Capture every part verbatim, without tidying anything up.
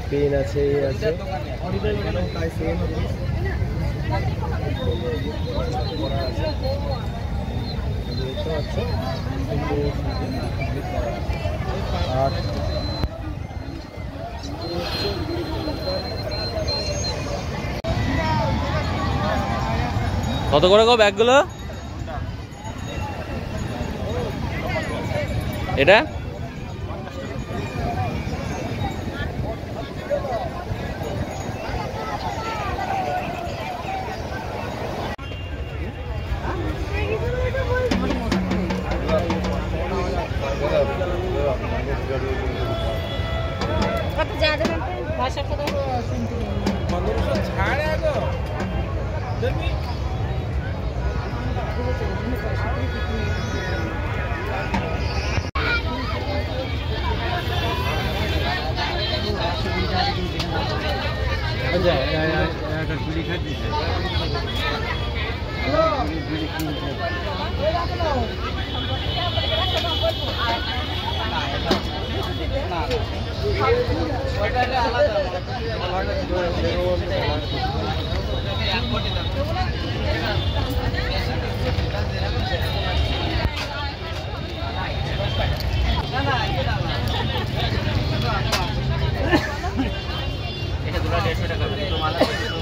Pen আছে, এই আছে। আর কত করে গো ব্যাগগুলো? এটা কত ज़्यादा भाषा को सुनते हैं मनुष्य छाड़ है तो देखी अच्छा यार यार गुली खा दी है गुली गुली की ना ওইটা আলাদা আলাদা না না এটা না এটা দুটো দেড়শো টাকা দুটো মালা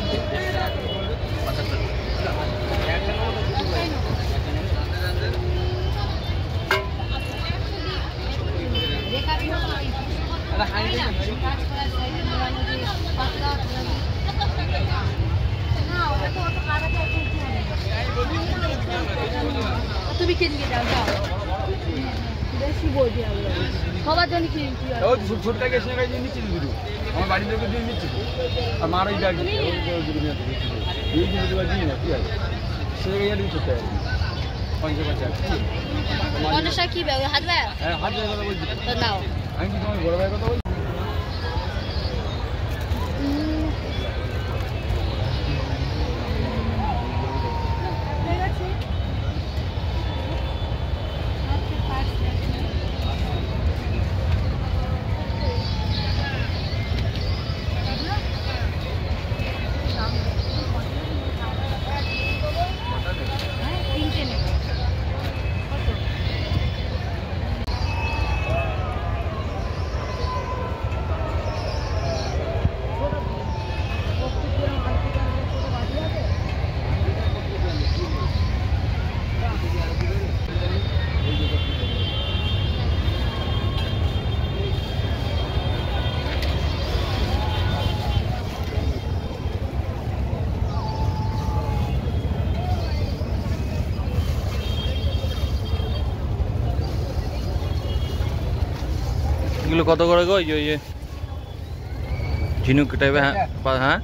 তুমি কিনে দাও দাও বেশি বল দিয়া সবার জন্য কি ও ছোটটা কেসে গাই নিচে দিবি আমার বাড়ি থেকে দিয়ে নিচে আর মার ওই ব্যাগ ওই দিবি না এই দিবি দিবা দিই না কি আছে সে গাইয়া দিবি ছোটটা পঞ্চাশ পঞ্চাশ পঞ্চাশ কি ব্যাগ হাত ব্যাগ হ্যাঁ হাত ব্যাগ কথা বলছি তো নাও আমি কি তোমার বড় ব্যাগ কথা বলছি এগুলো কত করে গো? ইয়ে ইয়ে ঝিনুক টাইপের। হ্যাঁ হ্যাঁ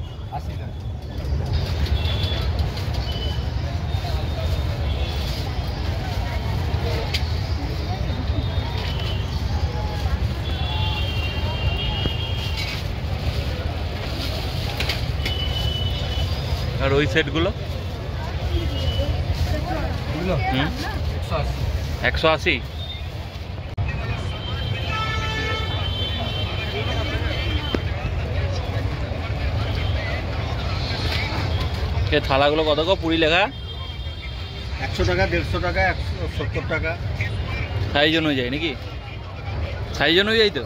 আর ওই সেটগুলো হুম একশো আশি। থালাগুলো কত গো পুরি লেখা? একশো টাকা দেড়শো টাকা একশো সত্তর টাকা সাইজ অনুযায়ী নাকি? সাইজ অনুযায়ী তো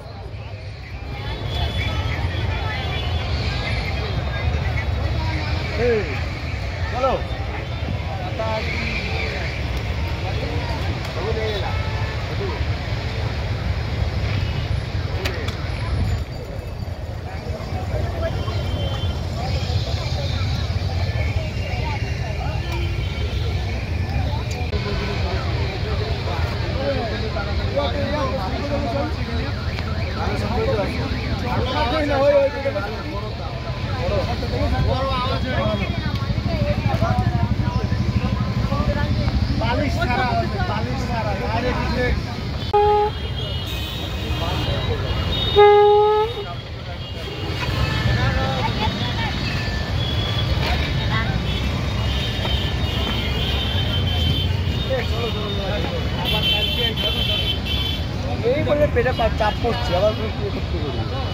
চলো পেটে চাপ পড়ছে আবার করতে করি